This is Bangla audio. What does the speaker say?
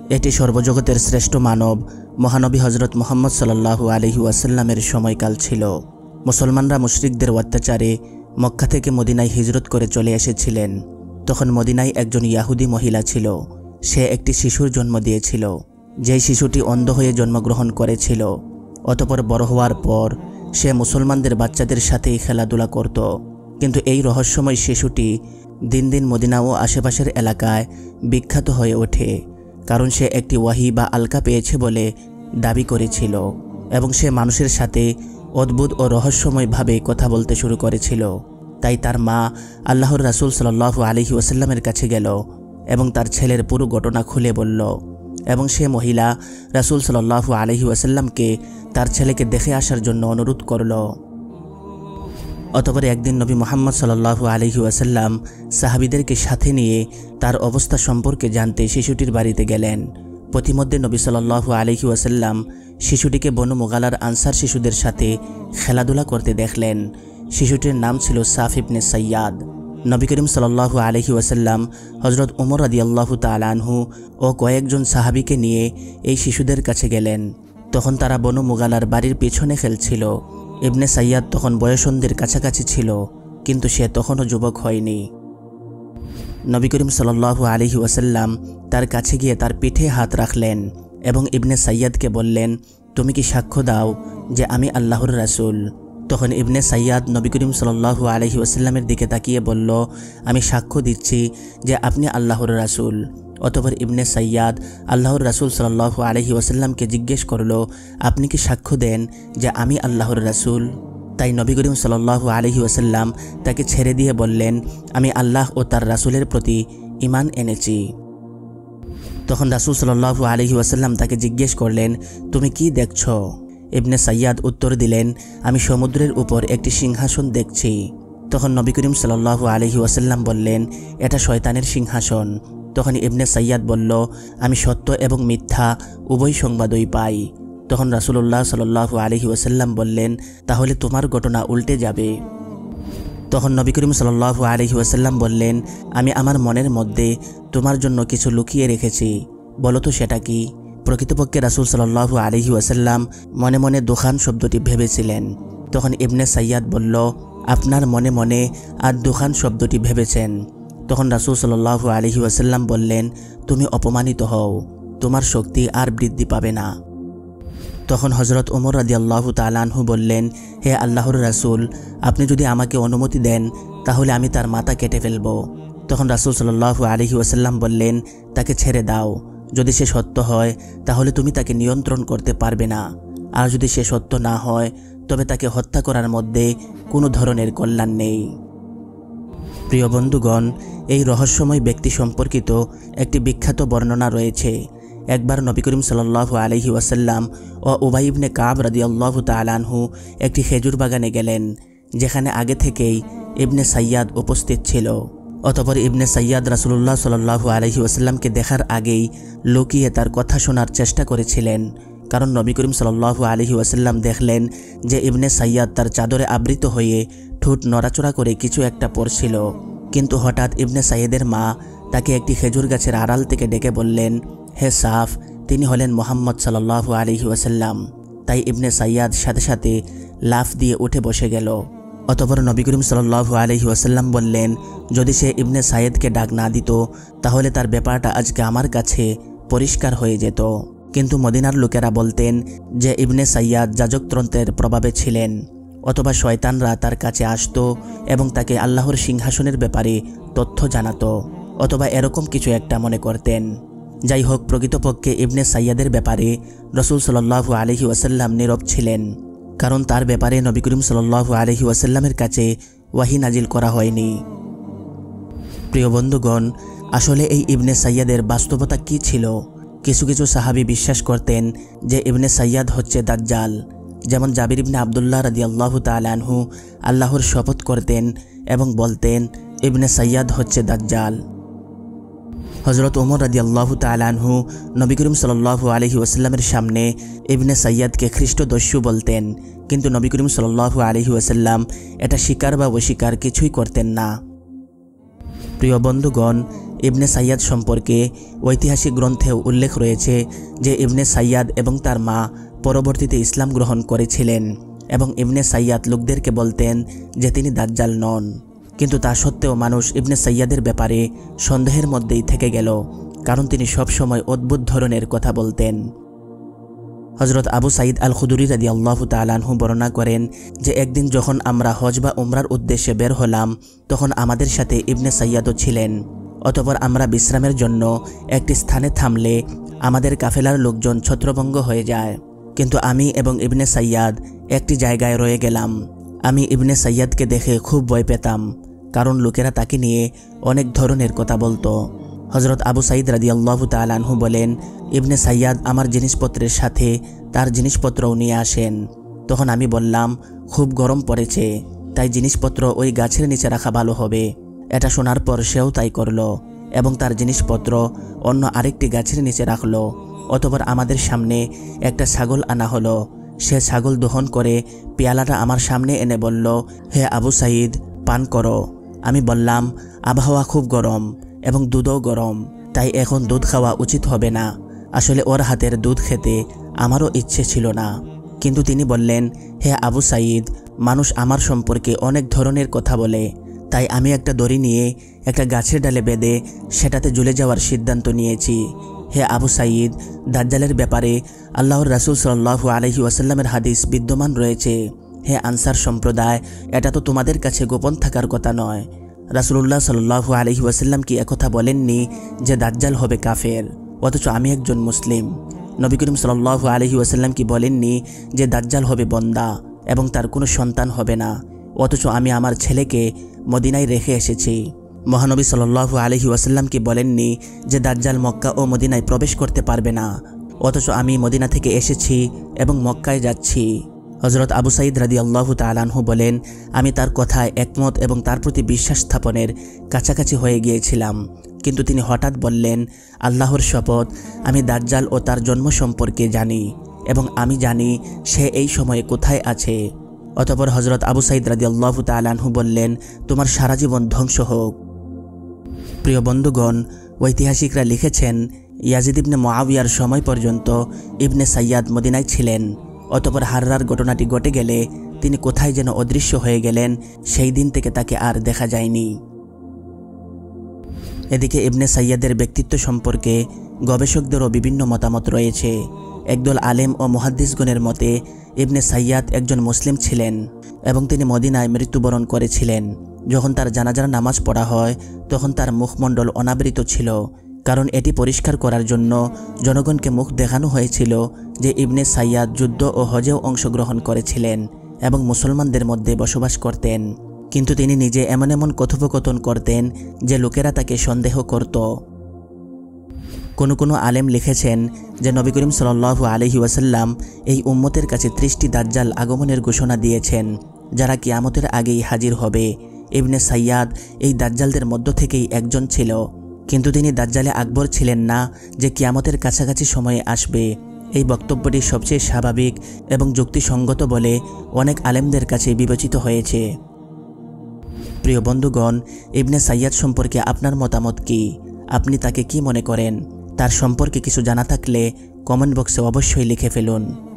এটি সর্বজগতের শ্রেষ্ঠ মানব মহানবী হজরত মুহাম্মদ সাল্লাল্লাহু আলাইহি ওয়াসাল্লামের সময়কাল ছিল। মুসলমানরা মুশরিকদের অত্যাচারে মক্কা থেকে মদিনায় হিজরত করে চলে এসেছিলেন। তখন মদিনায় একজন ইয়াহুদি মহিলা ছিল। সে একটি শিশুর জন্ম দিয়েছিল, যেই শিশুটি অন্ধ হয়ে জন্মগ্রহণ করেছিল। অতঃপর বড় হওয়ার পর সে মুসলমানদের বাচ্চাদের সাথেই খেলাধুলা করত। কিন্তু এই রহস্যময় শিশুটি দিন দিন মদিনা ও আশেপাশের এলাকায় বিখ্যাত হয়ে ওঠে, কারণ সে একটি ওয়াহি বা আলকা পেয়েছে বলে দাবি করেছিল এবং সে মানুষের সাথে অদ্ভুত ও রহস্যময়ভাবে কথা বলতে শুরু করেছিল। তাই তার মা আল্লাহর রাসূল সাল্লাল্লাহু আলাইহি ওয়াসাল্লামের কাছে গেল এবং তার ছেলের পুরো ঘটনা খুলে বলল এবং সে মহিলা রাসূল সাল্লাল্লাহু আলাইহি ওয়াসাল্লামকে তার ছেলেকে দেখে আসার জন্য অনুরোধ করল। অতঃপর একদিন নবী মুহাম্মদ সাল্লাল্লাহু আলাইহি ওয়াসাল্লাম সাহাবীদেরকে সাথে নিয়ে তার অবস্থা সম্পর্কে জানতে শিশুটির বাড়িতে গেলেন। পথিমধ্যে নবী সাল্লাল্লাহু আলাইহি ওয়াসাল্লাম শিশুটিকে বনু মুগালার আনসার শিশুদের সাথে খেলাধুলা করতে দেখলেন। শিশুটির নাম ছিল সাফ ইবনে সাইয়াদ। নবী করিম সাল্লাল্লাহু আলাইহি ওয়াসাল্লাম হযরত ওমর রাদিয়াল্লাহু তাআলা আনহু ও কয়েকজন সাহাবীকে নিয়ে এই শিশুদের কাছে গেলেন। তখন তারা বনু মুগালার বাড়ির পেছনে খেলছিল। ইবনে সাইয়াদ তখন বয়সন্ধির কাছাকাছি ছিল, কিন্তু সে তখনও যুবক হয়নি। নবী করিম সাল্লাল্লাহু আলাইহি ওয়াসাল্লাম তার কাছে গিয়ে তার পিঠে হাত রাখলেন এবং ইবনে সাইয়াদকে বললেন, তুমি কি সাক্ষ্য দাও যে আমি আল্লাহর রাসূল? তখন ইবনে সাইয়াদ নবী করিম সাল্লাল্লাহু আলাইহি ওয়াসাল্লামের দিকে তাকিয়ে বলল, আমি সাক্ষ্য দিচ্ছি যে আপনি আল্লাহর রাসূল। অতঃপর ইবনে সাইয়াদ আল্লাহর রাসূল সাল্লাল্লাহু আলাইহি ওয়াসাল্লামকে জিজ্ঞেস করল, আপনি কি সাক্ষ্য দেন যে আমি আল্লাহর রাসূল? তাই নবী করিম সাল্লাল্লাহু আলাইহি ওয়াসাল্লাম তাকে ছেড়ে দিয়ে বললেন, আমি আল্লাহ ও তার রাসূলের প্রতি ঈমান এনেছি। তখন রাসূল সাল্লাল্লাহু আলাইহি ওয়াসাল্লাম তাকে জিজ্ঞেস করলেন, তুমি কি দেখছ? ইবনে সাইয়াদ উত্তর দিলেন, আমি সমুদ্রের উপর একটি সিংহাসন দেখছি। তখন নবী করিম সাল্লাল্লাহু আলাইহি ওয়াসাল্লাম বললেন, এটা শয়তানের সিংহাসন। তখন ইবনে সাইয়াদ বলল, আমি সত্য এবং মিথ্যা উভয় সংবাদই পাই। তখন রাসূলুল্লাহ সাল্লাল্লাহু আলাইহি ওয়াসাল্লাম বললেন, তাহলে তোমার ঘটনা উল্টে যাবে। তখন নবী করিম সাল্লাল্লাহু আলাইহি ওয়াসাল্লাম বললেন, আমি আমার মনের মধ্যে তোমার জন্য কিছু লুকিয়ে রেখেছি, বলো তো সেটা কি? প্রকৃতপক্ষে রাসূল সাল্লাল্লাহু আলাইহি ওয়াসাল্লাম মনে মনে দুখান শব্দটি ভেবেছিলেন। তখন ইবনে সাইয়াদ বলল, আপনার মনে মনে আর দুখান শব্দটি ভেবেছেন। তখন রাসূল সাল্লাল্লাহু আলাইহি ওয়াসাল্লাম বললেন, তুমি অপমানিত হও, তোমার শক্তি আর বৃদ্ধি পাবে না। তখন হযরত ওমর রাদিয়াল্লাহু তাআলা আনহু বললেন, হে আল্লাহর রাসূল, আপনি যদি আমাকে অনুমতি দেন তাহলে আমি তার মাথা কেটে ফেলব। তখন রাসূল সাল্লাল্লাহু আলাইহি ওয়াসাল্লাম বললেন, তাকে ছেড়ে দাও। যদি সে সত্য হয় তাহলে তুমি তাকে নিয়ন্ত্রণ করতে পারবে না, আর যদি সে সত্য না হয় তবে তাকে হত্যা করার মধ্যে কোনো ধরনের কল্যাণ নেই। প্রিয় বন্ধুগণ, এই রহস্যময় ব্যক্তি সম্পর্কিত একটি বিখ্যাত বর্ণনা রয়েছে। একবার নবী করিম সাল্লাল্লাহু আলাইহি ওয়াসাল্লাম ও উবাই ইবনে কাব রাদিয়াল্লাহু তাআলা আনহু একটি খেজুর বাগানে গেলেন, যেখানে আগে থেকেই ইবনে সাইয়াদ উপস্থিত ছিল। অতঃপর ইবনে সাইয়াদ রাসূলুল্লাহ সাল্লাল্লাহু আলাইহি ওয়াসাল্লামকে দেখার আগেই লুকিয়ে তার কথা শোনার চেষ্টা করেছিলেন, কারণ নবী করিম সাল্লাল্লাহু আলাইহি ওয়াসাল্লাম দেখলেন যে ইবনে সাইয়াদ তার চাদরে আবৃত হয়ে ঠোঁট নড়াচড়া করে কিছু একটা পড়ছিল। কিন্তু হঠাৎ ইবনে সাইয়াদের মা তাকে একটি খেজুর গাছের আড়াল থেকে ডেকে বললেন, হে সাফ, তিনি হলেন মুহাম্মদ সাল্লাল্লাহু আলাইহি ওয়াসাল্লাম। তাই ইবনে সাইয়াদ সাথে সাথে লাফ দিয়ে উঠে বসে গেল। অতঃপর নবী করিম সাল্লাল্লাহু আলাইহি ওয়াসাল্লাম বললেন, যদি সে ইবনে সাইয়াদকে ডাক না দিত তাহলে তার ব্যাপারটা আজকে আমার কাছে পরিষ্কার হয়ে যেত। কিন্তু মদিনার লোকেরা বলতেন যে ইবনে সাইয়াদ যাজকতন্ত্রের প্রভাবে ছিলেন, অথবা শয়তানরা তার কাছে আসত এবং তাকে আল্লাহর সিংহাসনের ব্যাপারে তথ্য জানাতো, অথবা এরকম কিছু একটা মনে করতেন। যাই হোক, প্রকৃতপক্ষে ইবনে সাইয়াদের ব্যাপারে রাসূল সাল্লাল্লাহু আলাইহি ওয়াসাল্লাম নীরব ছিলেন, কারণ তার ব্যাপারে নবী করিম সাল্লাল্লাহু আলাইহি ওয়াসাল্লামের কাছে ওয়াহি নাজিল করা হয়নি। প্রিয় বন্ধুগণ, আসলে এই ইবনে সাইয়াদের বাস্তবতা কি ছিল? কিছু কিছু সাহাবী বিশ্বাস করতেন যে ইবনে সাইয়াদ হচ্ছে দাজ্জাল। যেমন জাবির ইবনে আব্দুল্লাহ রাদিয়াল্লাহু তাআলা আনহু আল্লাহর শপথ করতেন এবং বলতেন, ইবনে সাইয়াদ হচ্ছে দাজ্জাল। হযরত ওমর রাদিয়াল্লাহু তাআলা আনহু নবী করিম সাল্লাল্লাহু আলাইহি ওয়াসাল্লামের সামনে ইবনে সাইয়াদকে খ্রিস্টদস্যু বলতেন, কিন্তু নবী করিম সাল্লাল্লাহু আলাইহি ওয়াসাল্লাম এটা স্বীকার বা অস্বীকার কিছুই করতেন না। প্রিয় বন্ধুগণ, ইবনে সাইয়াদ সম্পর্কে ঐতিহাসিক গ্রন্থেও উল্লেখ রয়েছে যে ইবনে সাইয়াদ এবং তার মা পরবর্তীতে ইসলাম গ্রহণ করেছিলেন এবং ইবনে সাইয়াদ লোকদেরকে বলতেন যে তিনি দাজ্জাল নন। কিন্তু তা সত্ত্বেও মানুষ ইবনে সাইয়াদের ব্যাপারে সন্দেহের মধ্যেই থেকে গেল, কারণ তিনি সবসময় অদ্ভুত ধরনের কথা বলতেন। হজরত আবু সাঈদ আল খুদরি রাদিয়াল্লাহু তাআলা আনহু বর্ণনা করেন যে একদিন যখন আমরা হজ বা উমরার উদ্দেশ্যে বের হলাম, তখন আমাদের সাথে ইবনে সাইয়াদও ছিলেন। অতঃপর আমরা বিশ্রামের জন্য একটি স্থানে থামলে আমাদের কাফেলার লোকজন ছত্রভঙ্গ হয়ে যায়, কিন্তু আমি এবং ইবনে সাইয়াদ একটি জায়গায় রয়ে গেলাম। আমি ইবনে সাইয়াদকে দেখে খুব ভয় পেতাম, কারণ লোকেরা তাকে নিয়ে অনেক ধরনের কথা বলতো। হজরত আবু সাঈদ রাদিয়াল্লাহু তাআলা আনহু বলেন, ইবনে সাইয়াদ আমার জিনিসপত্রের সাথে তার জিনিসপত্রও নিয়ে আসেন। তখন আমি বললাম, খুব গরম পড়েছে, তাই জিনিসপত্র ওই গাছের নিচে রাখা ভালো হবে। এটা শোনার পর সেও তাই করল এবং তার জিনিসপত্র অন্য আরেকটি গাছের নিচে রাখল। অতঃপর আমাদের সামনে একটা ছাগল আনা হলো। সে ছাগল দহন করে পেয়ালাটা আমার সামনে এনে বলল, হে আবু সাঈদ, পান করো। আমি বললাম, আবহাওয়া খুব গরম এবং দুধও গরম, তাই এখন দুধ খাওয়া উচিত হবে না। আসলে ওর হাতের দুধ খেতে আমারও ইচ্ছে ছিল না, কিন্তু তিনি বললেন, হে আবু সাঈদ, মানুষ আমার সম্পর্কে অনেক ধরনের কথা বলে, তাই আমি একটা দড়ি নিয়ে একটা গাছের ডালে বেঁধে সেটাতে ঝুলে যাওয়ার সিদ্ধান্ত নিয়েছি। হে আবু সাঈদ, দাজ্জালের ব্যাপারে আল্লাহর রাসূল সাল্লাল্লাহু আলাইহি ওয়াসাল্লামের হাদিস বিদ্যমান রয়েছে। হে আনসার সম্প্রদায়, এটা তো তোমাদের কাছে গোপন থাকার কথা নয়। রাসূলুল্লাহ সাল্লাল্লাহু আলাইহি ওয়াসাল্লাম কি একথা বলেননি যে দাজ্জাল হবে কাফের, অথচ আমি একজন মুসলিম? নবী করিম সাল্লাল্লাহু আলাইহি ওয়াসাল্লাম কি বলেননি যে দাজ্জাল হবে বন্দা এবং তার কোনো সন্তান হবে না, অথচ আমি আমার ছেলেকে মদিনায় রেখে এসেছি? মহানবী সাল্লাল্লাহু আলাইহি ওয়াসাল্লাম কি বলেননি যে দাজ্জাল মক্কা ও মদিনায় প্রবেশ করতে পারবে না, অথচ আমি মদিনা থেকে এসেছি এবং মক্কায় যাচ্ছি? হজরত আবু সাঈদ রাদিয়াল্লাহু তাআলা আনহু বলেন, আমি তার কথায় একমত এবং তার প্রতি বিশ্বাস স্থাপনের কাছাকাছি হয়ে গিয়েছিলাম, কিন্তু তিনি হঠাৎ বললেন, আল্লাহর শপথ, আমি দাজ্জাল ও তার জন্ম সম্পর্কে জানি এবং আমি জানি সে এই সময়ে কোথায় আছে। অতঃপর হজরত আবু সাঈদ রাদিয়াল্লাহু তাআলা আনহু বললেন, তোমার সারা জীবন ধ্বংস হোক। প্রিয় বন্ধুগণ, ঐতিহাসিকরা লিখেছেন, ইয়াজিদ ইবনে মুআবিয়ার সময় পর্যন্ত ইবনে সাইয়াদ মদিনায় ছিলেন। অতঃপর হাররার ঘটনাটি ঘটে গেলে তিনি কোথায় যেন অদৃশ্য হয়ে গেলেন। সেই দিন থেকে তাকে আর দেখা যায়নি। এদিকে ইবনে সাইয়াদের ব্যক্তিত্ব সম্পর্কে গবেষকদেরও বিভিন্ন মতামত রয়েছে। একদল আলেম ও মুহাদ্দিসগণের মতে ইবনে সাইয়াদ একজন মুসলিম ছিলেন এবং তিনি মদিনায় মৃত্যুবরণ করেছিলেন। যখন তার জানাজার নামাজ পড়া হয় তখন তার মুখমণ্ডল অনাবৃত ছিল, কারণ এটি পরিষ্কার করার জন্য জনগণকে মুখ দেখানো হয়েছিল যে ইবনে সাইয়াদ যুদ্ধ ও হজেও অংশগ্রহণ করেছিলেন এবং মুসলমানদের মধ্যে বসবাস করতেন। কিন্তু তিনি নিজে এমন এমন কথোপকথন করতেন যে লোকেরা তাকে সন্দেহ করত। কোনো আলেম লিখেছেন যে নবী করিম সাল্লাল্লাহু আলাইহি ওয়াসাল্লাম এই উম্মতের কাছে 30টি দাজ্জাল আগমনের ঘোষণা দিয়েছেন, যারা কিয়ামতের আগেই হাজির হবে। ইবনে সাইয়াদ এই দাজ্জালদের মধ্য থেকেই একজন ছিল, কিন্তু তিনি দাজ্জালে আকবর ছিলেন না যে কিয়ামতের কাছাকাছি সময়ে আসবে। এই বক্তব্যটি সবচেয়ে স্বাভাবিক এবং যুক্তিসঙ্গত বলে অনেক আলেমদের কাছে বিবেচিত হয়েছে। প্রিয় বন্ধুগণ, ইবনে সাইয়াদ সম্পর্কে আপনার মতামত কি? আপনি তাকে কি মনে করেন? তার সম্পর্কে কিছু জানা থাকলে কমেন্ট বক্সে অবশ্যই লিখে ফেলুন।